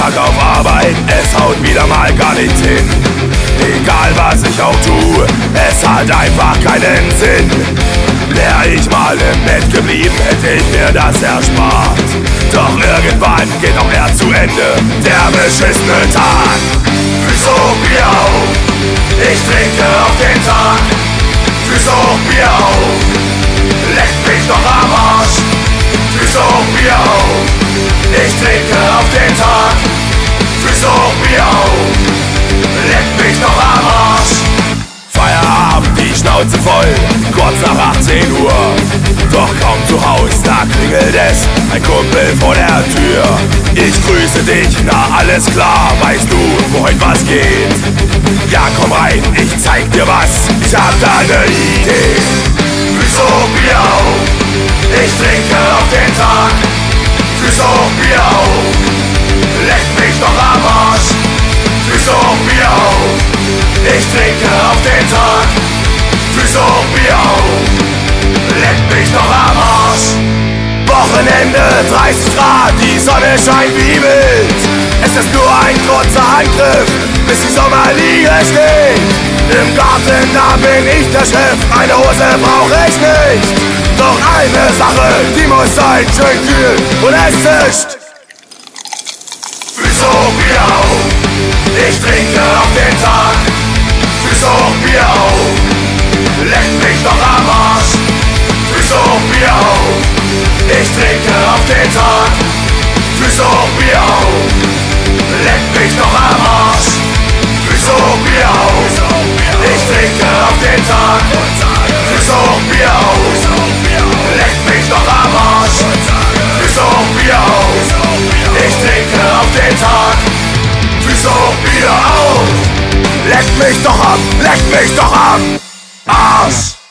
Tag auf Arbeit, es haut wieder mal gar nichts hin. Egal was ich auch tue, es hat einfach keinen Sinn. Wär ich mal im Bett geblieben, hätte ich mir das erspart. Doch irgendwann geht auch er zu Ende, der beschissene Tag. Füße hoch, Bier auf, ich trinke auf den Tag. Füße hoch, Bier auf, leckt mich doch am Arsch. Füße hoch, Bier auf, ich trinke auf den Tag. Füße hoch, Bier auf, leckt mich doch am Arsch. Feierabend, die Schnauze voll, kurz nach 18 Uhr. Doch kaum zu Haus, da klingelt es, ein Kumpel vor der Tür. Ich grüße dich, na alles klar, weißt du, wo heute was geht? Ja, komm rein, ich zeig dir was, ich hab da ne Idee. Füße hoch, Bier auf, ich trinke auf den Tag. Füße hoch, Bier auf, leckt mich doch am Arsch. Füße hoch, Bier auf, ich trinke auf den Tag. Füße hoch, Bier auf, leckt mich doch am Arsch. Wochenende, 30 Grad, die Sonne scheint wie wild. Es ist nur ein kurzer Angriff, bis die Sommerliege steht. Im Garten, da bin ich der Chef, eine Hose brauch ich nicht. Doch eine Sache, die muss sein, schön kühl und es zischt. Füße hoch, Bier auf, ich trinke auf den Tag. Füße hoch, Bier auf, leckt mich doch am Arsch. Füße hoch, Bier auf, ich trinke auf den Tag. Füße hoch, Bier auf, leckt mich doch am Arsch. Füße hoch, Bier auf, ich trinke auf den Tag. Füße hoch, Bier auf, leckt mich doch am Arsch. Füße hoch, Bier auf, ich trinke auf den Tag. Füße hoch, Bier auf, leckt mich doch ab, Arsch.